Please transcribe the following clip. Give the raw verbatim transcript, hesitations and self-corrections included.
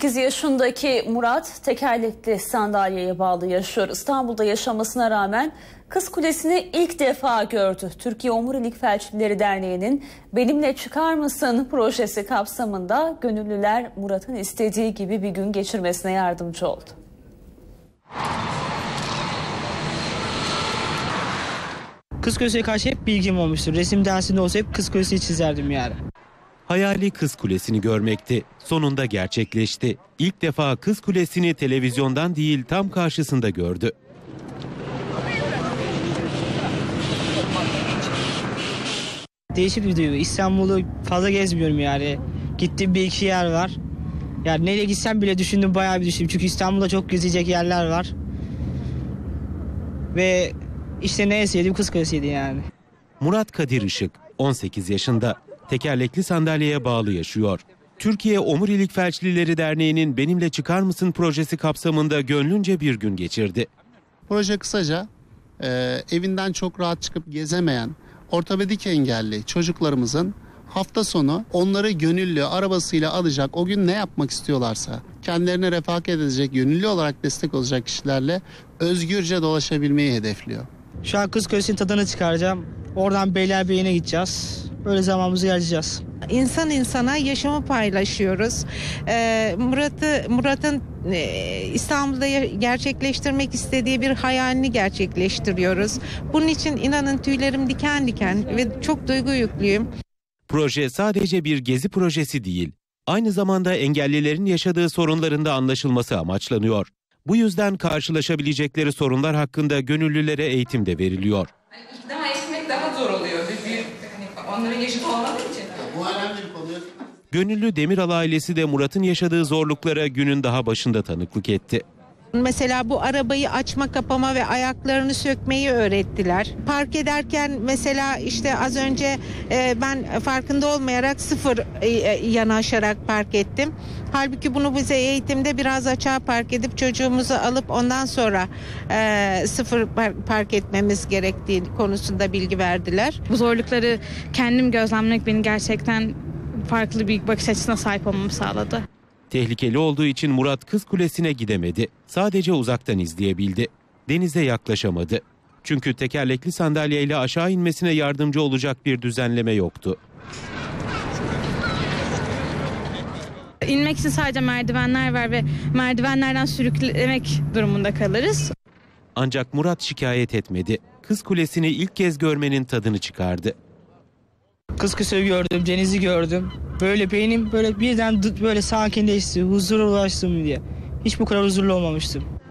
sekiz yaşındaki Murat tekerlekli sandalyeye bağlı yaşıyor. İstanbul'da yaşamasına rağmen Kız Kulesi'ni ilk defa gördü. Türkiye Omurilik Felçlileri Derneği'nin "Benimle Çıkar Mısın" projesi kapsamında gönüllüler Murat'ın istediği gibi bir gün geçirmesine yardımcı oldu. Kız Kulesi'ne karşı hep bilgim olmuştur. Resim dersinde olsa hep Kız Kulesi'ni çizerdim yani. Hayali Kız Kulesi'ni görmekti. Sonunda gerçekleşti. İlk defa Kız Kulesi'ni televizyondan değil tam karşısında gördü. Değişik bir duygu. İstanbul'u fazla gezmiyorum yani. Gittiğim bir iki yer var. Yani nereye gitsem bile düşündüm, bayağı bir düşündüm. Çünkü İstanbul'da çok gezecek yerler var. Ve işte ne sevdiğim Kız Kulesi'ydi yani. Murat Kadir Işık on sekiz yaşında. Tekerlekli sandalyeye bağlı yaşıyor. Türkiye Omurilik Felçlileri Derneği'nin "Benimle Çıkar Mısın" projesi kapsamında gönlünce bir gün geçirdi. Proje kısaca e, evinden çok rahat çıkıp gezemeyen ortopedik engelli çocuklarımızın hafta sonu onları gönüllü arabasıyla alacak, o gün ne yapmak istiyorlarsa kendilerine refakat edecek, gönüllü olarak destek olacak kişilerle özgürce dolaşabilmeyi hedefliyor. Şu an Kız Kulesi'nin tadını çıkaracağım. Oradan Beylerbeyi'ne gideceğiz. Böyle zamanımızı harcayacağız. İnsan insana yaşamı paylaşıyoruz. Ee, Murat'ı Murat'ın e, İstanbul'da gerçekleştirmek istediği bir hayalini gerçekleştiriyoruz. Bunun için inanın tüylerim diken diken ve çok duygu yüklüyüm. Proje sadece bir gezi projesi değil, aynı zamanda engellilerin yaşadığı sorunların da anlaşılması amaçlanıyor. Bu yüzden karşılaşabilecekleri sorunlar hakkında gönüllülere eğitim de veriliyor. Hani ikna etmek daha zor oluyor. Bir, bir, hani onların yaşıt olmadığı için. Bu önemli bir konu. Gönüllü Demiral ailesi de Murat'ın yaşadığı zorluklara günün daha başında tanıklık etti. Mesela bu arabayı açma kapama ve ayaklarını sökmeyi öğrettiler. Park ederken mesela işte az önce e, ben farkında olmayarak sıfır e, yanaşarak park ettim. Halbuki bunu bize eğitimde biraz açığa park edip çocuğumuzu alıp ondan sonra e, sıfır park etmemiz gerektiği konusunda bilgi verdiler. Bu zorlukları kendim gözlemlemek beni gerçekten farklı bir bakış açısına sahip olmamı sağladı. Tehlikeli olduğu için Murat Kız Kulesi'ne gidemedi. Sadece uzaktan izleyebildi. Denize yaklaşamadı. Çünkü tekerlekli sandalyeyle aşağı inmesine yardımcı olacak bir düzenleme yoktu. İnmek için sadece merdivenler var ve merdivenlerden sürüklemek durumunda kalırız. Ancak Murat şikayet etmedi. Kız Kulesi'ni ilk kez görmenin tadını çıkardı. Kız Kulesi'ni gördüm, denizi gördüm. Böyle beynim böyle birden böyle sakinleşti, huzura ulaştım diye. Hiç bu kadar huzurlu olmamıştım.